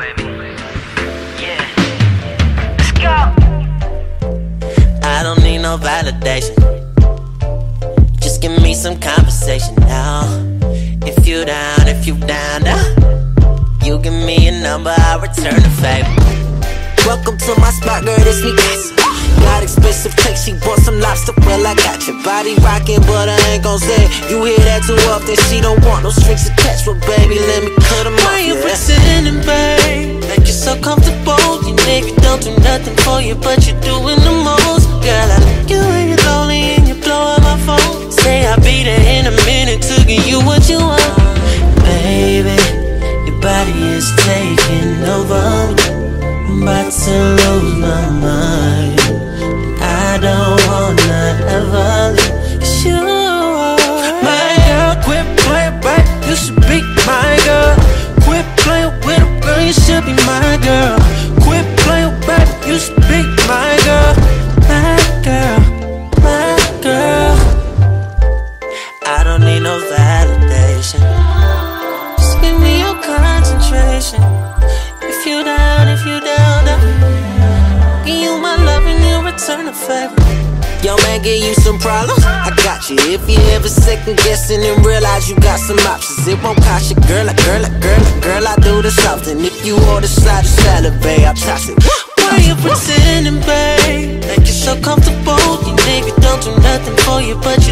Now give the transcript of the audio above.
baby. Yeah. Let's go. I don't need no validation. Just give me some conversation now. If you down, you give me a number, I'll return the favor. Welcome to my spot, girl, this me Casa. Got expensive cake, she bought some lobster, well I got your body rocking, but I ain't gon' say it. You hear that too often, she don't want no strings attached, but baby, let me cut them off. Why you pretending, babe, like you're so comfortable? You nigga don't do nothing for you, but you're doing the most. Girl, I like you when you're lonely and you blow up my phone. Say I'll be there in a minute to give you what you want. Baby, your body is taking over. I'm about to lose my mind. I don't wanna ever leave you. My girl, quit playing back, you should be my girl. Quit playing with a girl, you should be my girl. Quit playing back, you should be my girl. My girl, my girl. I don't need no validation. Just give me your concentration. If you down, give you my love and you return the favor. Yo man, give you some problems? I got you. If you ever second guessing and realize you got some options, it won't cost you, girl, girl, I do this often. If you order side of salad, babe, I'll toss it. Why you pretending, babe, like you're so comfortable? You nigga don't do nothing for you, but